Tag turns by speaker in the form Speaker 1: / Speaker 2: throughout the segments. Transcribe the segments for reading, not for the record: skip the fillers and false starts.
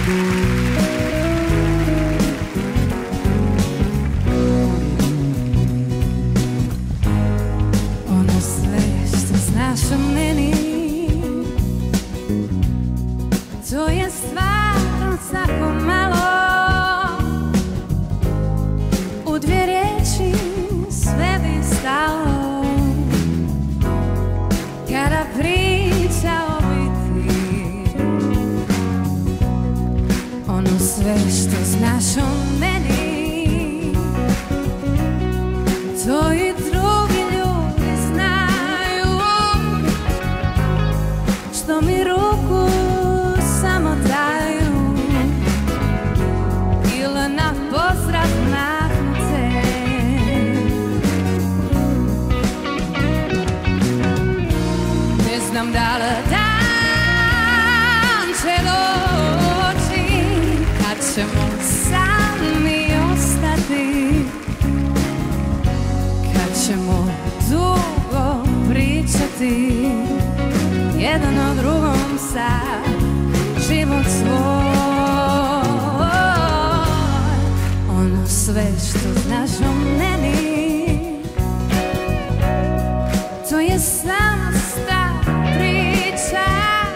Speaker 1: Ono sve što znaš o meni, to je stvarno tako malo. U dvije riječi sve bi stalo. Kada priča o biti, ono sve što znaš o meni, to i drugi ljudi znaju. Što mi ruku samo daju ili na pozdrav mahnute. Ne znam da li dan će doći kad ćemo sami ostati, kad ćemo dugo pričati jedan o drugom sad život svoj. Ono sve što znaš o meni, to je samo stara priča.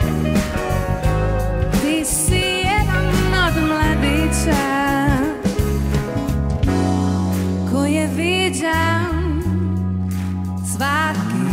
Speaker 1: Ti si jedan od mladića koje viđam svaki